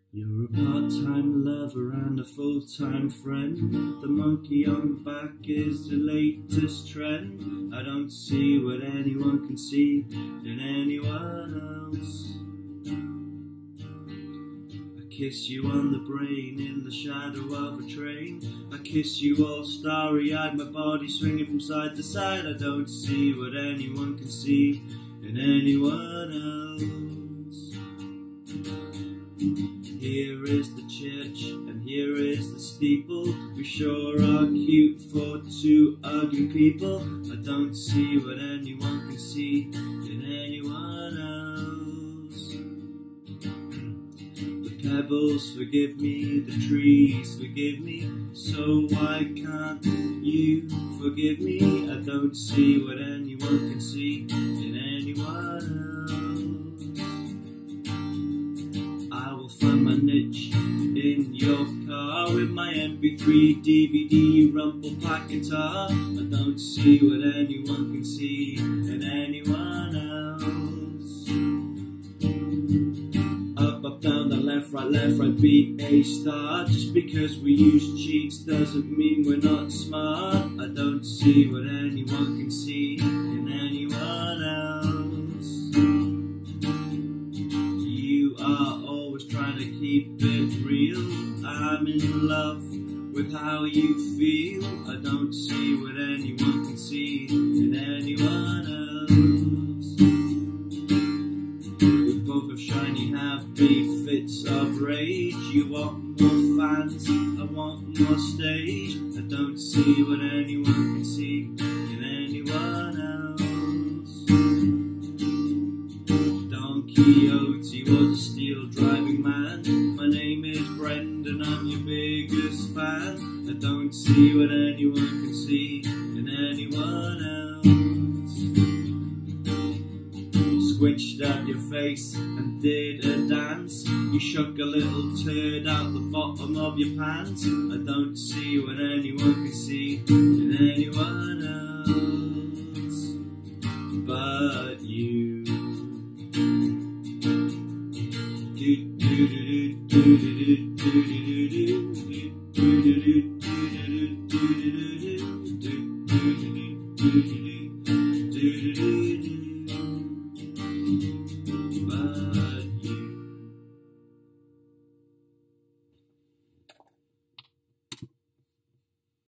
You're a part-time lover and a full-time friend. The monkey on the back is the latest trend. I don't see what anyone can see in anyone else. I kiss you on the brain in the shadow of a train. I kiss you all starry-eyed, my body swinging from side to side. I don't see what anyone can see in anyone else. Here is the church and here is the steeple. We sure are cute for two ugly people. I don't see what anyone can see in anyone else. The pebbles forgive me, the trees forgive me, so why can't you forgive me? I don't see what anyone can see in anyone else. I will find my niche in your car with my MP3, DVD, rumble pack guitar. I don't see what anyone can see in anyone else. Up, down, down, left, right, be a star. Just because we use cheats doesn't mean we're not smart. I don't see what anyone can see in anyone else. You are always trying to keep it real. I'm in love with how you feel. I don't see what anyone can see in anyone else. We both have shiny, happy fits of rage. You want more fans, I want more stage. I don't see what anyone can see in anyone else. Don Quixote was a steel driving man. My name is Brendan, I'm your biggest fan. I don't see what anyone can see in anyone else. Squinched up your face and did a dance. You shook a little turd out the bottom of your pants. I don't see what anyone can see in anyone else but you. Do, do, do.